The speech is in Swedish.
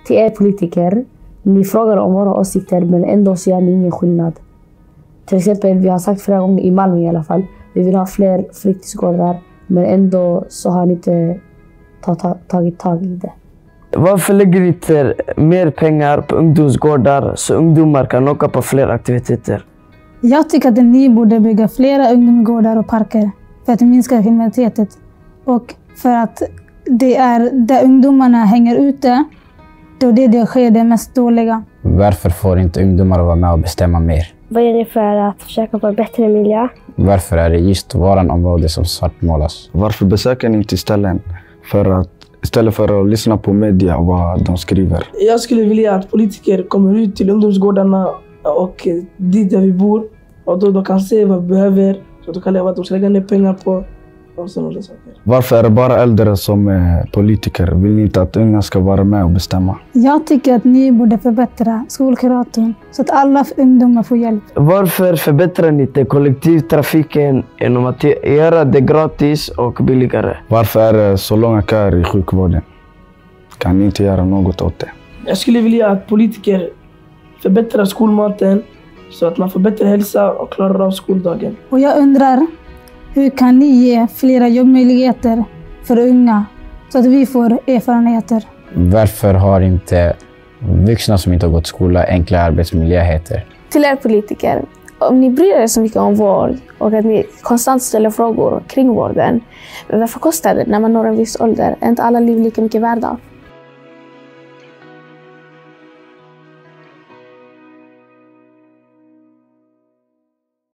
till er politiker. Ni frågar om våra åsikter men ändå så gör ni ingen skillnad. Till exempel, vi har sagt flera gånger i Malmö i alla fall. Vi vill ha fler fritidsgårdar men ändå så har ni inte tagit tag i det. Varför lägger ni inte mer pengar på ungdomsgårdar så ungdomar kan åka på fler aktiviteter? Jag tycker att ni borde bygga flera ungdomsgårdar och parker för att minska kriminaliteten och för att det är där ungdomarna hänger ute, då det sker det mest dåliga. Varför får inte ungdomar vara med och bestämma mer? Vad är det för att försöka få en bättre miljö? Varför är det just våran område som svartmålas? Varför besöker ni inte istället för att lyssna på media och vad de skriver? Jag skulle vilja att politiker kommer ut till ungdomsgårdarna och dit där vi bor. Och då de kan se vad vi behöver. Så de kan leva att de ska lägga ner pengar på och sådana saker. Varför är det bara äldre som är politiker? Vill ni inte att unga ska vara med och bestämma? Jag tycker att ni borde förbättra skolkuratorn så att alla ungdomar får hjälp. Varför förbättrar ni inte kollektivtrafiken genom att göra det gratis och billigare? Varför är det så långa köer i sjukvården? Kan ni inte göra något åt det? Jag skulle vilja att politiker förbättrar skolmaten så att man får bättre hälsa och klarar av skoldagen. Och jag undrar, hur kan ni ge flera jobbmöjligheter för unga så att vi får erfarenheter? Varför har inte vuxna som inte har gått skola enkla arbetsmiljöheter? Till er politiker, om ni bryr er så mycket om vård och att ni konstant ställer frågor kring vården, varför kostar det när man når en viss ålder? Är inte alla liv lika mycket värda?